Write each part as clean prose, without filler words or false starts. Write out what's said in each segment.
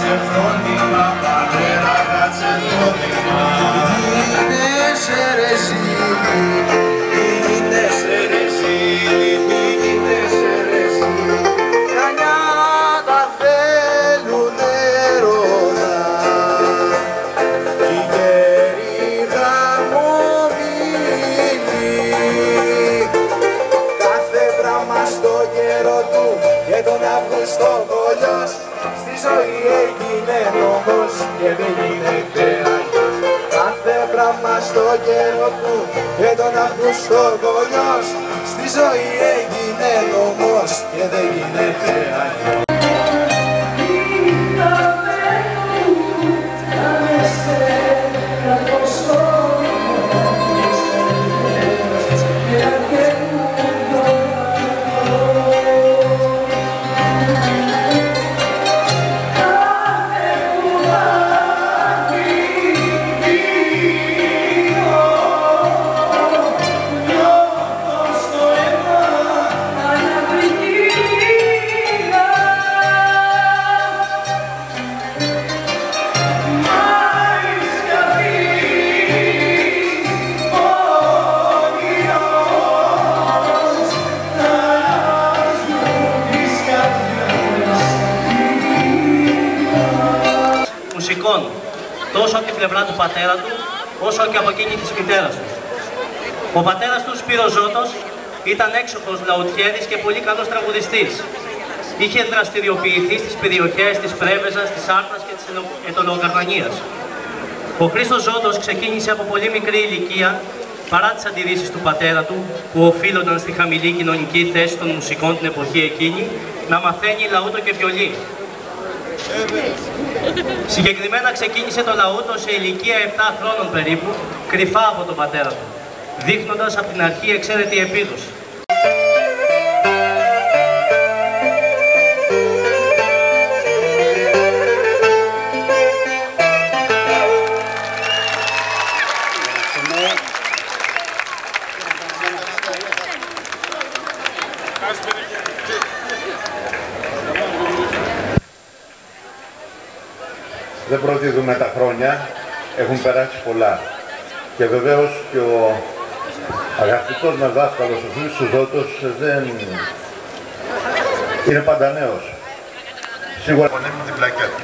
κάτσε φρόνημα, πατέρα κάτσε φρόνημα. Είναι σε ρεζίλι, είναι σε ρεζίλι, είναι σε ρεζίλι. Τα νιάτα θέλουν έρωτα κι οι γέροι γαμομήλοι. Κάθε πράγμα στο καιρό του και τον Αύγουστο κολλιός στη ζωή έγινε νόμος και δεν γίνεται αλλιώς. Κάθε πράγμα στο καιρό του και τον Αύγουστο κολλιός στη ζωή έγινε νόμος και δεν γίνεται αλλιώς. Μουσικών, τόσο από την πλευρά του πατέρα του, όσο και από εκείνη της μητέρας του. Ο πατέρας του, Σπύρος Ζώτος, ήταν έξοχος λαουτιέρης και πολύ καλός τραγουδιστής. Είχε δραστηριοποιηθεί στις περιοχές της Πρέβεζας, της Άρτας και της Ετωλογαρνανίας. Ο Χρήστος Ζώτος ξεκίνησε από πολύ μικρή ηλικία, παρά τις αντιρρήσεις του πατέρα του, που οφείλονταν στη χαμηλή κοινωνική θέση των μουσικών την εποχή εκείνη, να μαθαίνει λαούτο και βιολί. Συγκεκριμένα ξεκίνησε το λαούτο σε ηλικία 7 χρόνων περίπου, κρυφά από τον πατέρα του, δείχνοντας από την αρχή εξαίρετη επίδοση. Δεν προδίδουμε τα χρόνια, έχουν περάσει πολλά. Και βεβαίως και ο αγαπητός μας δάσκαλος, ο Χρήστος Ζώτος, δεν είναι πάντα νέος. Σίγουρα πονέμουν την πλακέτα.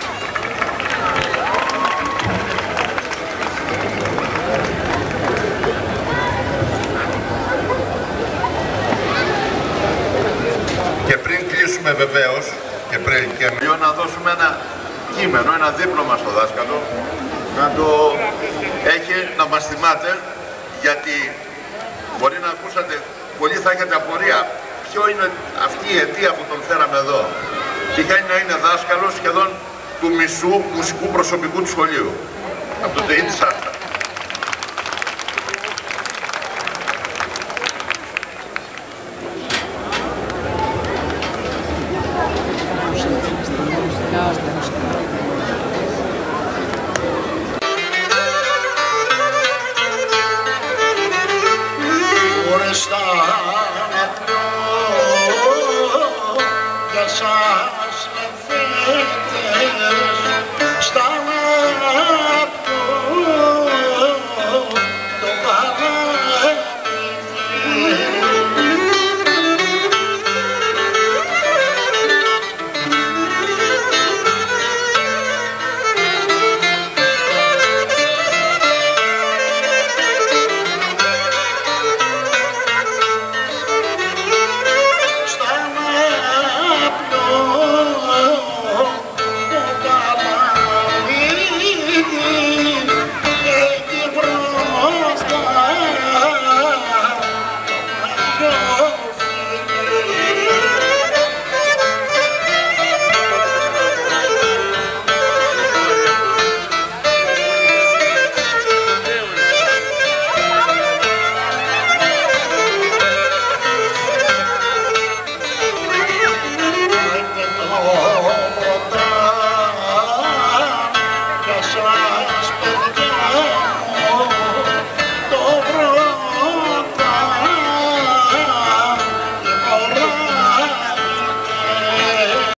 Και πριν κλείσουμε βεβαίως, και να δώσουμε ένα κείμενο, ένα δίπλωμα στο δάσκαλο, να το έχει, να μας θυμάται, γιατί μπορεί να ακούσατε, πολλοί θα έχετε απορία, ποιο είναι αυτή η αιτία που τον φέραμε εδώ. Τυχαίνει να είναι δάσκαλος σχεδόν του μισού μουσικού προσωπικού του σχολείου, από το ΤΕΙ της Άρτας.